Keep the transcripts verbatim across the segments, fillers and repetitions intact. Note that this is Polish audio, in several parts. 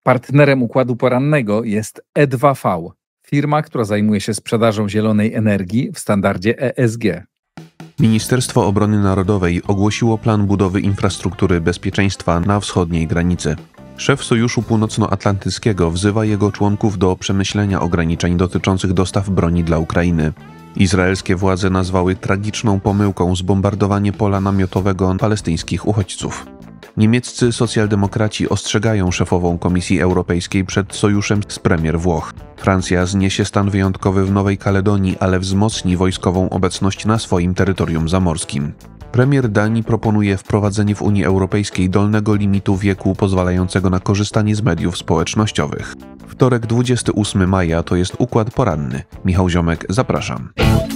Partnerem układu porannego jest E dwa V, firma, która zajmuje się sprzedażą zielonej energii w standardzie E S G. Ministerstwo Obrony Narodowej ogłosiło plan budowy infrastruktury bezpieczeństwa na wschodniej granicy. Szef Sojuszu Północnoatlantyckiego wzywa jego członków do przemyślenia ograniczeń dotyczących dostaw broni dla Ukrainy. Izraelskie władze nazwały tragiczną pomyłką zbombardowanie pola namiotowego palestyńskich uchodźców. Niemieccy socjaldemokraci ostrzegają szefową Komisji Europejskiej przed sojuszem z premier Włoch. Francja zniesie stan wyjątkowy w Nowej Kaledonii, ale wzmocni wojskową obecność na swoim terytorium zamorskim. Premier Danii proponuje wprowadzenie w Unii Europejskiej dolnego limitu wieku pozwalającego na korzystanie z mediów społecznościowych. Wtorek dwudziestego ósmego maja to jest Układ Poranny. Michał Ziomek, zapraszam.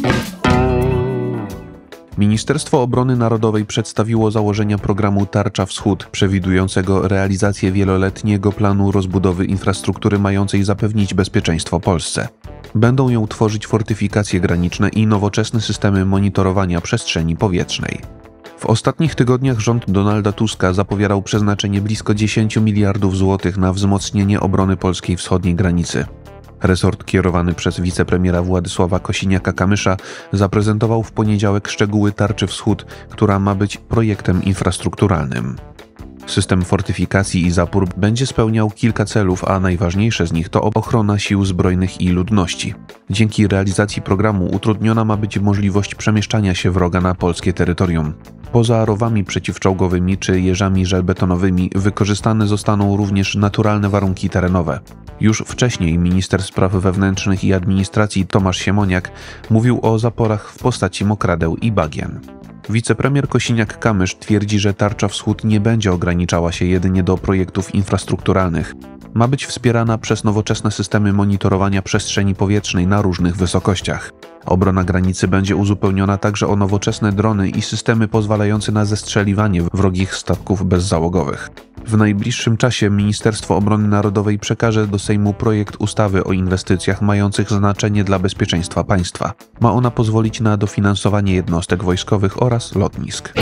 Ministerstwo Obrony Narodowej przedstawiło założenia programu Tarcza Wschód, przewidującego realizację wieloletniego planu rozbudowy infrastruktury mającej zapewnić bezpieczeństwo Polsce. Będą ją tworzyć fortyfikacje graniczne i nowoczesne systemy monitorowania przestrzeni powietrznej. W ostatnich tygodniach rząd Donalda Tuska zapowiadał przeznaczenie blisko dziesięć miliardów złotych na wzmocnienie obrony polskiej wschodniej granicy. Resort kierowany przez wicepremiera Władysława Kosiniaka-Kamysza zaprezentował w poniedziałek szczegóły Tarczy Wschód, która ma być projektem infrastrukturalnym. System fortyfikacji i zapór będzie spełniał kilka celów, a najważniejsze z nich to ochrona sił zbrojnych i ludności. Dzięki realizacji programu utrudniona ma być możliwość przemieszczania się wroga na polskie terytorium. Poza rowami przeciwczołgowymi czy jeżami żelbetonowymi wykorzystane zostaną również naturalne warunki terenowe. Już wcześniej minister spraw wewnętrznych i administracji Tomasz Siemoniak mówił o zaporach w postaci mokradeł i bagien. Wicepremier Kosiniak-Kamysz twierdzi, że Tarcza Wschód nie będzie ograniczała się jedynie do projektów infrastrukturalnych. Ma być wspierana przez nowoczesne systemy monitorowania przestrzeni powietrznej na różnych wysokościach. Obrona granicy będzie uzupełniona także o nowoczesne drony i systemy pozwalające na zestrzeliwanie wrogich statków bezzałogowych. W najbliższym czasie Ministerstwo Obrony Narodowej przekaże do Sejmu projekt ustawy o inwestycjach mających znaczenie dla bezpieczeństwa państwa. Ma ona pozwolić na dofinansowanie jednostek wojskowych oraz lotnisk.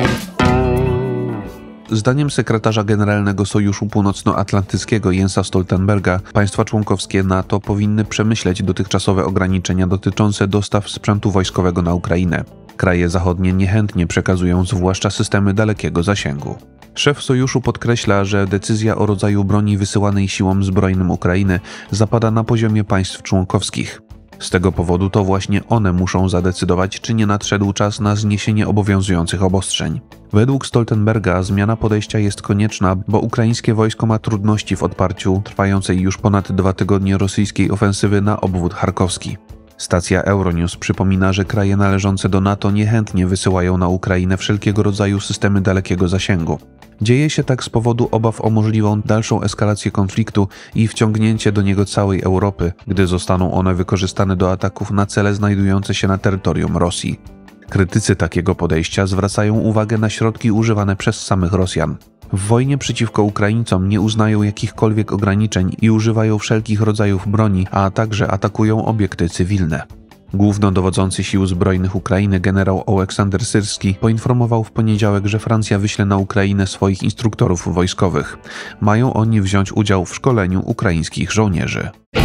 Zdaniem sekretarza generalnego Sojuszu Północnoatlantyckiego Jensa Stoltenberga, państwa członkowskie NATO powinny przemyśleć dotychczasowe ograniczenia dotyczące dostaw sprzętu wojskowego na Ukrainę. Kraje zachodnie niechętnie przekazują zwłaszcza systemy dalekiego zasięgu. Szef Sojuszu podkreśla, że decyzja o rodzaju broni wysyłanej siłom zbrojnym Ukrainy zapada na poziomie państw członkowskich. Z tego powodu to właśnie one muszą zadecydować, czy nie nadszedł czas na zniesienie obowiązujących obostrzeń. Według Stoltenberga zmiana podejścia jest konieczna, bo ukraińskie wojsko ma trudności w odparciu trwającej już ponad dwa tygodnie rosyjskiej ofensywy na obwód charkowski. Stacja Euronews przypomina, że kraje należące do NATO niechętnie wysyłają na Ukrainę wszelkiego rodzaju systemy dalekiego zasięgu. Dzieje się tak z powodu obaw o możliwą dalszą eskalację konfliktu i wciągnięcie do niego całej Europy, gdy zostaną one wykorzystane do ataków na cele znajdujące się na terytorium Rosji. Krytycy takiego podejścia zwracają uwagę na środki używane przez samych Rosjan. W wojnie przeciwko Ukraińcom nie uznają jakichkolwiek ograniczeń i używają wszelkich rodzajów broni, a także atakują obiekty cywilne. Głównodowodzący sił zbrojnych Ukrainy generał Oleksandr Syrski poinformował w poniedziałek, że Francja wyśle na Ukrainę swoich instruktorów wojskowych. Mają oni wziąć udział w szkoleniu ukraińskich żołnierzy.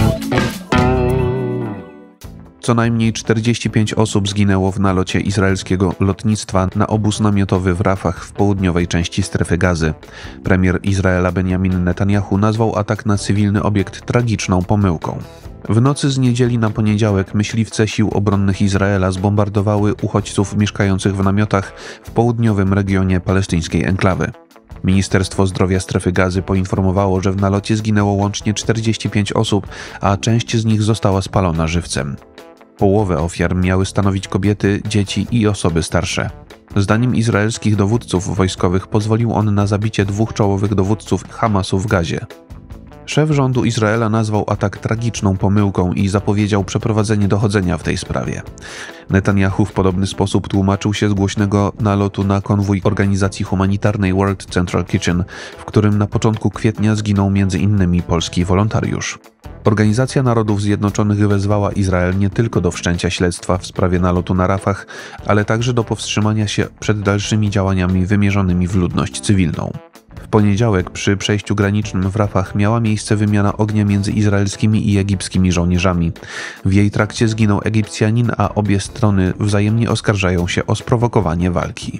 Co najmniej czterdzieści pięć osób zginęło w nalocie izraelskiego lotnictwa na obóz namiotowy w Rafah w południowej części strefy Gazy. Premier Izraela Benjamin Netanyahu nazwał atak na cywilny obiekt tragiczną pomyłką. W nocy z niedzieli na poniedziałek myśliwce sił obronnych Izraela zbombardowały uchodźców mieszkających w namiotach w południowym regionie palestyńskiej enklawy. Ministerstwo Zdrowia Strefy Gazy poinformowało, że w nalocie zginęło łącznie czterdzieści pięć osób, a część z nich została spalona żywcem. Połowę ofiar miały stanowić kobiety, dzieci i osoby starsze. Zdaniem izraelskich dowódców wojskowych pozwolił on na zabicie dwóch czołowych dowódców Hamasu w Gazie. Szef rządu Izraela nazwał atak tragiczną pomyłką i zapowiedział przeprowadzenie dochodzenia w tej sprawie. Netanyahu w podobny sposób tłumaczył się z głośnego nalotu na konwój organizacji humanitarnej World Central Kitchen, w którym na początku kwietnia zginął między innymi polski wolontariusz. Organizacja Narodów Zjednoczonych wezwała Izrael nie tylko do wszczęcia śledztwa w sprawie nalotu na Rafah, ale także do powstrzymania się przed dalszymi działaniami wymierzonymi w ludność cywilną. W poniedziałek przy przejściu granicznym w Rafah miała miejsce wymiana ognia między izraelskimi i egipskimi żołnierzami. W jej trakcie zginął Egipcjanin, a obie strony wzajemnie oskarżają się o sprowokowanie walki.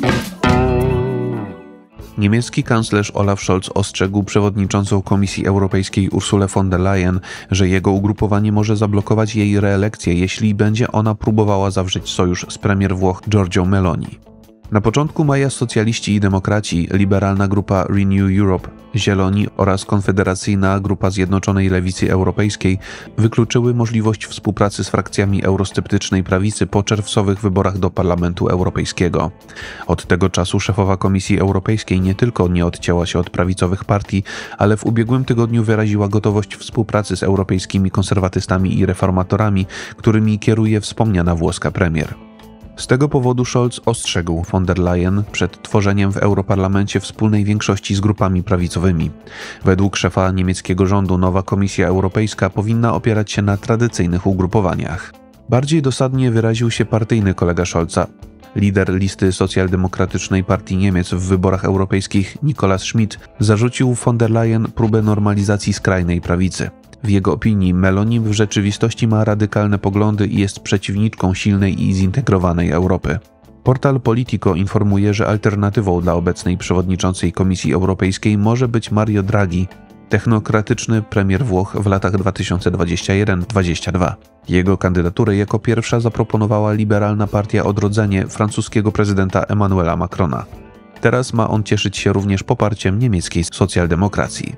Niemiecki kanclerz Olaf Scholz ostrzegł przewodniczącą Komisji Europejskiej Ursulę von der Leyen, że jego ugrupowanie może zablokować jej reelekcję, jeśli będzie ona próbowała zawrzeć sojusz z premier Włoch Giorgią Meloni. Na początku maja socjaliści i demokraci, liberalna grupa Renew Europe, Zieloni oraz konfederacyjna grupa Zjednoczonej Lewicy Europejskiej wykluczyły możliwość współpracy z frakcjami eurosceptycznej prawicy po czerwcowych wyborach do Parlamentu Europejskiego. Od tego czasu szefowa Komisji Europejskiej nie tylko nie odcięła się od prawicowych partii, ale w ubiegłym tygodniu wyraziła gotowość współpracy z europejskimi konserwatystami i reformatorami, którymi kieruje wspomniana włoska premier. Z tego powodu Scholz ostrzegł von der Leyen przed tworzeniem w Europarlamencie wspólnej większości z grupami prawicowymi. Według szefa niemieckiego rządu nowa Komisja Europejska powinna opierać się na tradycyjnych ugrupowaniach. Bardziej dosadnie wyraził się partyjny kolega Scholza. Lider listy socjaldemokratycznej partii Niemiec w wyborach europejskich Nicolas Schmidt zarzucił von der Leyen próbę normalizacji skrajnej prawicy. W jego opinii Meloni w rzeczywistości ma radykalne poglądy i jest przeciwniczką silnej i zintegrowanej Europy. Portal Politico informuje, że alternatywą dla obecnej przewodniczącej Komisji Europejskiej może być Mario Draghi, technokratyczny premier Włoch w latach dwa tysiące dwudziestym pierwszym do dwudziestego drugiego. Jego kandydaturę jako pierwsza zaproponowała liberalna partia Odrodzenie francuskiego prezydenta Emmanuela Macrona. Teraz ma on cieszyć się również poparciem niemieckiej socjaldemokracji.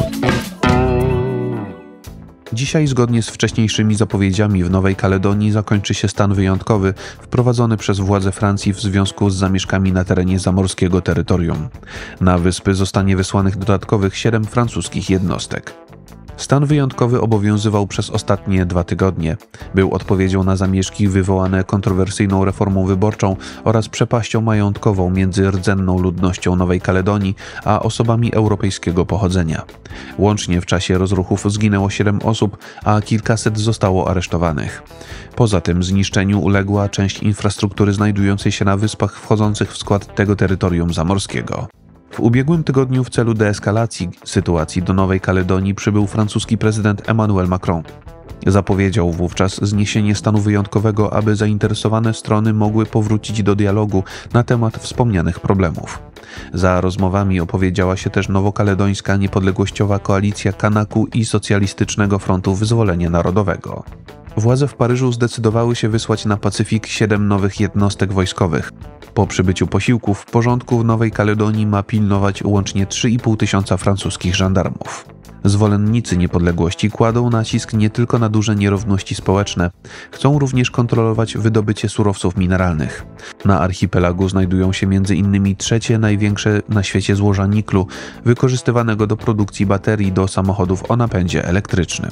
Dzisiaj, zgodnie z wcześniejszymi zapowiedziami, w Nowej Kaledonii zakończy się stan wyjątkowy wprowadzony przez władze Francji w związku z zamieszkami na terenie zamorskiego terytorium. Na wyspy zostanie wysłanych dodatkowych siedem francuskich jednostek. Stan wyjątkowy obowiązywał przez ostatnie dwa tygodnie. Był odpowiedzią na zamieszki wywołane kontrowersyjną reformą wyborczą oraz przepaścią majątkową między rdzenną ludnością Nowej Kaledonii a osobami europejskiego pochodzenia. Łącznie w czasie rozruchów zginęło siedem osób, a kilkaset zostało aresztowanych. Poza tym zniszczeniu uległa część infrastruktury znajdującej się na wyspach wchodzących w skład tego terytorium zamorskiego. W ubiegłym tygodniu w celu deeskalacji sytuacji do Nowej Kaledonii przybył francuski prezydent Emmanuel Macron. Zapowiedział wówczas zniesienie stanu wyjątkowego, aby zainteresowane strony mogły powrócić do dialogu na temat wspomnianych problemów. Za rozmowami opowiedziała się też nowokaledońska niepodległościowa koalicja Kanaku i Socjalistycznego Frontu Wyzwolenia Narodowego. Władze w Paryżu zdecydowały się wysłać na Pacyfik siedem nowych jednostek wojskowych. Po przybyciu posiłków porządku w Nowej Kaledonii ma pilnować łącznie trzy i pół tysiąca francuskich żandarmów. Zwolennicy niepodległości kładą nacisk nie tylko na duże nierówności społeczne, chcą również kontrolować wydobycie surowców mineralnych. Na archipelagu znajdują się między innymi trzecie największe na świecie złoża niklu, wykorzystywanego do produkcji baterii do samochodów o napędzie elektrycznym.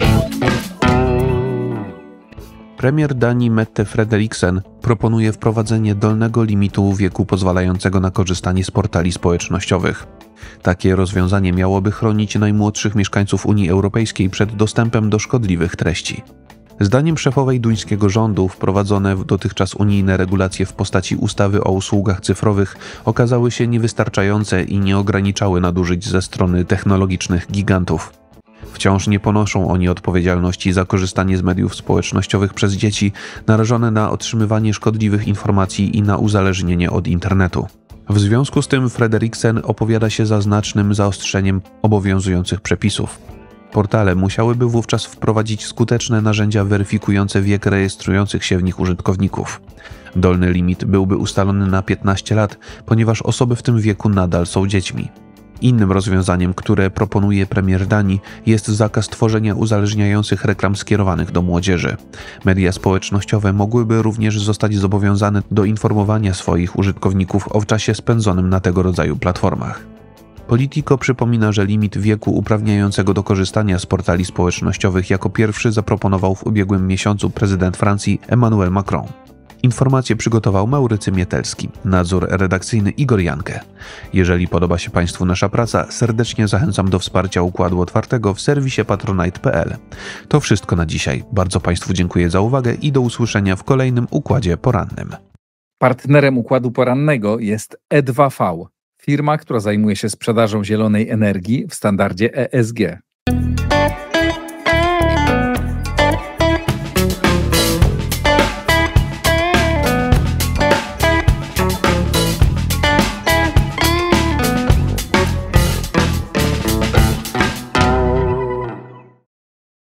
Premier Danii Mette Frederiksen proponuje wprowadzenie dolnego limitu wieku pozwalającego na korzystanie z portali społecznościowych. Takie rozwiązanie miałoby chronić najmłodszych mieszkańców Unii Europejskiej przed dostępem do szkodliwych treści. Zdaniem szefowej duńskiego rządu wprowadzone dotychczas unijne regulacje w postaci ustawy o usługach cyfrowych okazały się niewystarczające i nie ograniczały nadużyć ze strony technologicznych gigantów. Wciąż nie ponoszą oni odpowiedzialności za korzystanie z mediów społecznościowych przez dzieci narażone na otrzymywanie szkodliwych informacji i na uzależnienie od internetu. W związku z tym Frederiksen opowiada się za znacznym zaostrzeniem obowiązujących przepisów. Portale musiałyby wówczas wprowadzić skuteczne narzędzia weryfikujące wiek rejestrujących się w nich użytkowników. Dolny limit byłby ustalony na piętnaście lat, ponieważ osoby w tym wieku nadal są dziećmi. Innym rozwiązaniem, które proponuje premier Danii, jest zakaz tworzenia uzależniających reklam skierowanych do młodzieży. Media społecznościowe mogłyby również zostać zobowiązane do informowania swoich użytkowników o czasie spędzonym na tego rodzaju platformach. Politico przypomina, że limit wieku uprawniającego do korzystania z portali społecznościowych jako pierwszy zaproponował w ubiegłym miesiącu prezydent Francji Emmanuel Macron. Informację przygotował Maurycy Mietelski, nadzór redakcyjny Igor Jankę. Jeżeli podoba się Państwu nasza praca, serdecznie zachęcam do wsparcia Układu Otwartego w serwisie patronite kropka p l. To wszystko na dzisiaj. Bardzo Państwu dziękuję za uwagę i do usłyszenia w kolejnym Układzie Porannym. Partnerem Układu Porannego jest E dwa V, Firma, która zajmuje się sprzedażą zielonej energii w standardzie E S G.